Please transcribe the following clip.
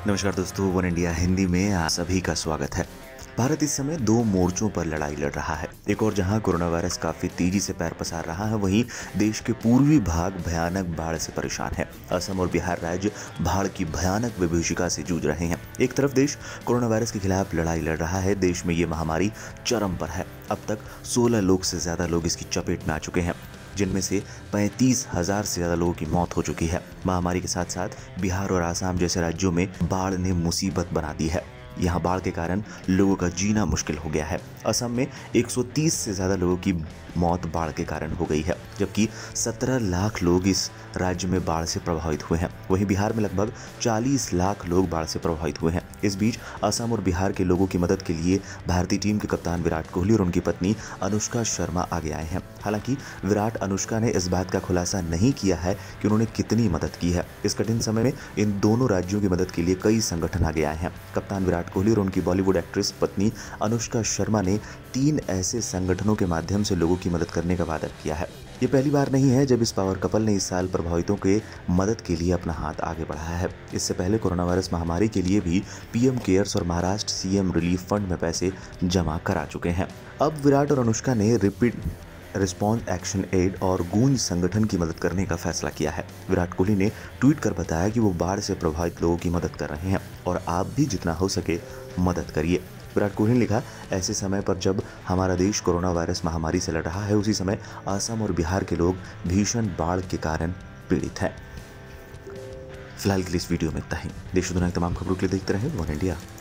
नमस्कार दोस्तों, one India Hindi में आप सभी का स्वागत है। भारत इस समय दो मोर्चों पर लड़ाई लड़ रहा है। एक और जहां कोरोना वायरस काफी तेजी से पैर पसार रहा है, वहीं देश के पूर्वी भाग भयानक बाढ़ से परेशान है। असम और बिहार राज्य बाढ़ की भयानक विभीषिका से जूझ रहे हैं। एक तरफ देश कोरोना वायरस के खिलाफ लड़ाई लड़ रहा है। देश में ये महामारी चरम पर है। अब तक 16 लाख से ज्यादा लोग इसकी चपेट में आ चुके हैं, जिनमें से 35,000 से ज्यादा लोगों की मौत हो चुकी है। महामारी के साथ साथ बिहार और आसाम जैसे राज्यों में बाढ़ ने मुसीबत बना दी है। यहाँ बाढ़ के कारण लोगों का जीना मुश्किल हो गया है। असम में 130 से ज्यादा लोगों की मौत बाढ़ के कारण हो गई है, जबकि 17 लाख लोग इस राज्य में बाढ़ से प्रभावित हुए हैं। वहीं बिहार में लगभग 40 लाख लोग बाढ़ से प्रभावित हुए हैं। इस बीच असम और बिहार के लोगों की मदद के लिए भारतीय टीम के कप्तान विराट कोहली और उनकी पत्नी अनुष्का शर्मा आगे आए हैं। हालांकि विराट अनुष्का ने इस बात का खुलासा नहीं किया है कि उन्होंने कितनी मदद की है। इस कठिन समय में इन दोनों राज्यों की मदद के लिए कई संगठन आगे आए हैं। कप्तान विराट कोहली और उनकी बॉलीवुड एक्ट्रेस पत्नी अनुष्का शर्मा ने 3 ऐसे संगठनों के माध्यम से लोगों की मदद करने का वादा किया है। ये पहली बार नहीं है जब इस पावर कपल ने इस साल प्रभावितों के मदद के लिए अपना हाथ आगे बढ़ाया है। इससे पहले कोरोना वायरस महामारी के लिए भी पीएम केयर्स और महाराष्ट्र सीएम रिलीफ फंड में पैसे जमा करा चुके हैं। अब विराट और अनुष्का ने रैपिड रिस्पॉन्स एक्शन एड और गूंज संगठन की मदद करने का फैसला किया है। विराट कोहली ने ट्वीट कर बताया कि वो बाढ़ से प्रभावित लोगों की मदद कर रहे हैं और आप भी जितना हो सके मदद करिए। विराट कोहली ने लिखा, ऐसे समय पर जब हमारा देश कोरोना वायरस महामारी से लड़ रहा है, उसी समय असम और बिहार के लोग भीषण बाढ़ के कारण पीड़ित हैं। फिलहाल के लिए इस वीडियो में इतना ही। देश और दुनिया की तमाम खबरों के लिए देखते रहें वन इंडिया।